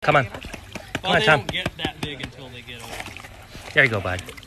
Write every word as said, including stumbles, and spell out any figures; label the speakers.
Speaker 1: Come on.
Speaker 2: Well,
Speaker 1: Come on,
Speaker 2: they
Speaker 1: Tom.
Speaker 2: don't get that big until they get old.
Speaker 1: There you go, bud.